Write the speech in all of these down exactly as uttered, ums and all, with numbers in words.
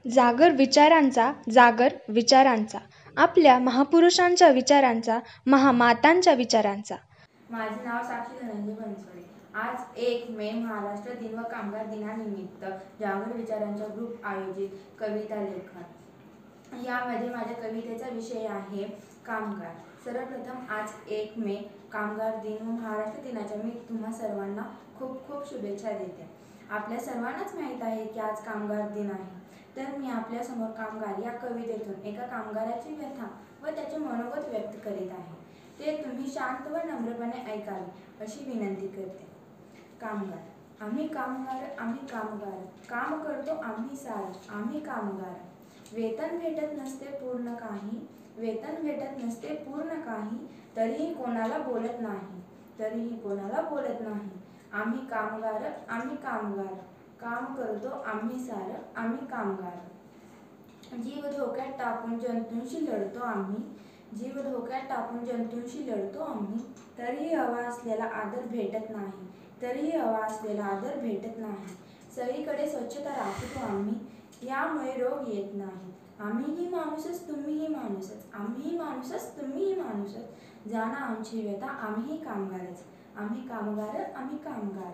जागर विचारांचा, जागर विचारांचा, आपल्या महापुरुषांच्या विचारांचा, महामातांच्या विचारांचा. माझे नाव साक्षी धनंजय बनसोडे. आज एक मे महाराष्ट्र दिन व कामगार दिनानिमित्त जागर विचारांचा ग्रुप आयोजित कविता लेखन. यामध्ये माझ्या कवितेचा विषय आहे कामगार. सर्वप्रथम आज एक मे कामगार दिन व महाराष्ट्र दिनाच्या मी तुम्हा सर्वांना खूप खूप शुभेच्छा देते. आपल्या सर्वांनाच माहीत आहे की आज कामगार दिन आहे. तर मी आपल्यासमोर कामगार या कवितेतून एका कामगाराची व्यथा व त्याचे मनोगत व्यक्त करीत आहे. ते तुम्ही शांत व नम्रपणे ऐकावे अशी विनंती करते. कामगार. आम्ही कामगार, आम्ही कामगार, काम करतो आम्ही सार, आम्ही कामगार. वेतन भेटत नसते पूर्ण काही, वेतन भेटत नसते पूर्ण काही, तरीही कोणाला बोलत नाही, तरीही कोणाला बोलत नाही. आम्ही कामगार, आम्ही कामगार, काम करतो आम्ही सार, आम्ही कामगार. जीव धोक्यात टाकून जंतूंशी लढतो आम्ही, जीव धोक्यात टाकून जंतूंशी लढतो आम्ही, तरीही हवा असलेला आदर भेटत नाही, तरीही हवा असलेला आदर भेटत नाही. सगळीकडे स्वच्छता राखतो आम्ही, यामुळे रोग येत नाही. आम्हीही माणूसच तुम्हीही माणूसच, आम्हीही माणूसच तुम्हीही माणूसच, जाणा आमची व्यथा आम्हीही कामगारच, आम्ही कामगार, आम्ही कामगार.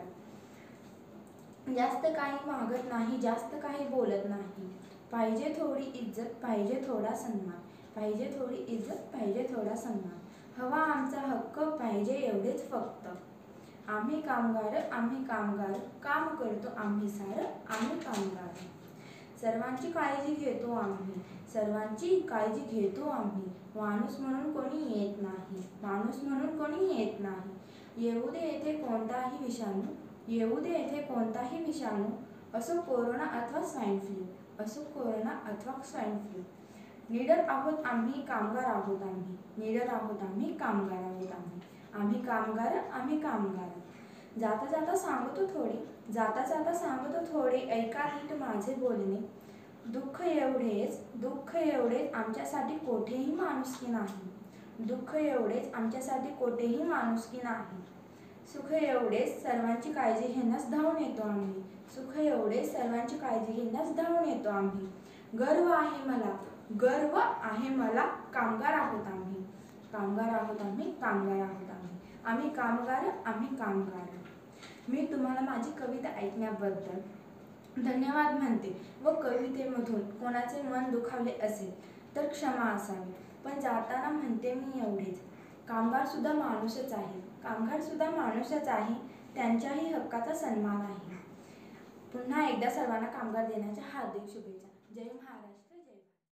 जास्त काही मागत नाही, जास्त काही बोलत नाही. पाहिजे थोडी इज्जत, पाहिजे थोडा सन्मान, पाहिजे थोडी इज्जत, पाहिजे थोडा सन्मान. हवा आमचा हक्क, पाहिजे एवढेच फक्त. आम्ही कामगार, आम्ही कामगार, काम करतो आम्ही सार, आम्ही कामगार. सर्वांची काळजी घेतो आम्ही, सर्वांची काळजी घेतो आम्ही. माणूस म्हणून कोणी येत नाही, माणूस म्हणून कोणी येत नाही. येऊ दे येथे कोणताही विषाणू, येऊ दे येथे कोणताही विषाणू, असो कोरोना अथवा स्वाईन फ्लू, असो कोरोना अथवा स्वाईन फ्लू. निडर आहोत आम्ही, कामगार आहोत आम्ही, निडर आहोत आम्ही, कामगार आहोत आम्ही. आम्ही कामगार, आम्ही कामगार. जाता जाता सांगतो थोडे, जाता जाता सांगतो थोडे, ऐका नीट माझे बोलणे. दुःख एवढेच, दुःख एवढेच आमच्यासाठी कोठेही माणुसकी नाही, दुःख एवढेच आमच्यासाठी कोठेही माणुसकी नाही. सुख एवढेच सर्वांची काळजी घेण्यास धावून येतो आम्ही, सुख एवढेच सर्वांची काळजी घेण्यास धावून येतो आम्ही. गर्व आहे मला, गर्व आहे मला, कामगार आहोत आम्ही, कामगार आहोत आम्ही, कामगार आहोत आम्ही. आम्ही कामगार, आम्ही कामगार. मी तुम्हाला माझी कविता ऐकण्याबद्दल धन्यवाद म्हणते व कवितेमधून कोणाचे मन दुखावले असेल तर क्षमा असावी. पण जाताना म्हणते मी एवढेच, कामगार सुद्धा माणूसच आहे, कामगार सुद्धा माणूसच आहे, त्यांच्याही हक्काचा सन्मान आहे. पुन्हा एकदा सर्वांना कामगार दिनाच्या हार्दिक शुभेच्छा. जय महाराष्ट्र.